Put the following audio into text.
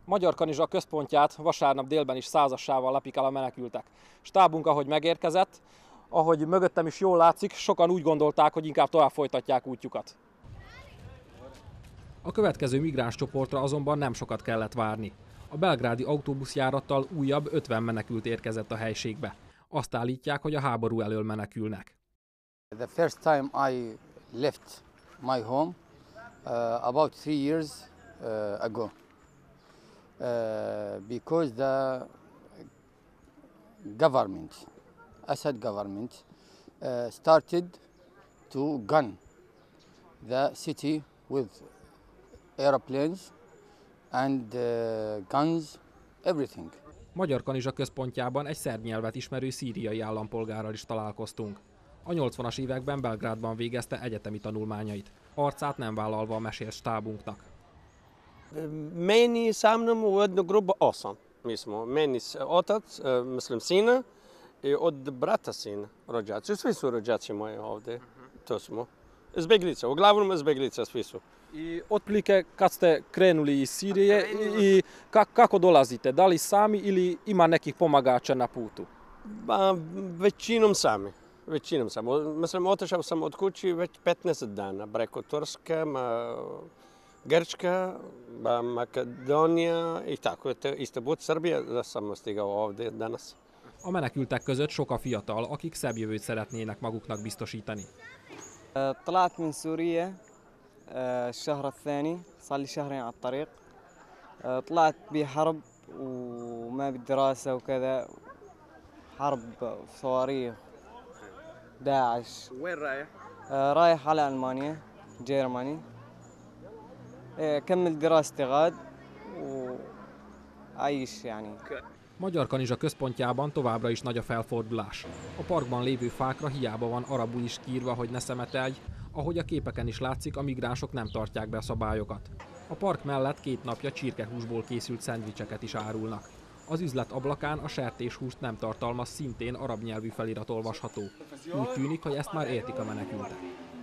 Magyar Kanizsa központját vasárnap délben is százassával lepik el a menekültek. Stábunk, ahogy megérkezett, ahogy mögöttem is jól látszik, sokan úgy gondolták, hogy inkább tovább folytatják útjukat. A következő migráns csoportra azonban nem sokat kellett várni. A belgrádi autóbuszjárattal újabb 50 menekült érkezett a helységbe. Azt állítják, hogy a háború elől menekülnek. The first time I left my home about 3 years ago because the government, Assad government, started to gun the city with airplanes and guns, everything. Magyar Kanizsa központjában egy szerb nyelvet ismerő szíriai állampolgárral is találkoztunk. A 80-as években Belgrádban végezte egyetemi tanulmányait. Arcát nem vállalva mesélt stábunknak. Meni sa mnom u jednu grupu 8. Mi smo, meni otac, mislim sina i od brata sina, rođaci. Svi su rođaci moji ovdje, to smo. Izbjeglice, uglavnom izbjeglice svi su. I otprilike kad ste krenuli iz Sirije i kako dolazite? Da li sami ili ima nekih pomagača na putu? Ba, većinom sami. Većinom sami. Mislim, otišao sam od kući već 15 dana. Preko Turske, Grčka, Makedonija i tako. Istanbul, Srbija, da sam stigao ovdje danas. A menekültek között sok a fiatal, akik szebb jövőt szeretnének maguknak biztosítani. طلعت من سوريا الشهر الثاني صار لي شهرين على الطريق طلعت بحرب وما بالدراسة وكذا حرب صواريخ داعش. وين رايح؟ رايح على ألمانيا جيرماني أكمل دراستي غاد وأعيش يعني. Magyar Kanizsa központjában továbbra is nagy a felfordulás. A parkban lévő fákra hiába van arabul is kiírva, hogy ne szemetelj, ahogy a képeken is látszik, a migránsok nem tartják be a szabályokat. A park mellett 2 napja csirkehúsból készült szendvicseket is árulnak. Az üzlet ablakán a sertéshúst nem tartalmaz szintén arab nyelvű felirat olvasható. Úgy tűnik, hogy ezt már értik a menekültek.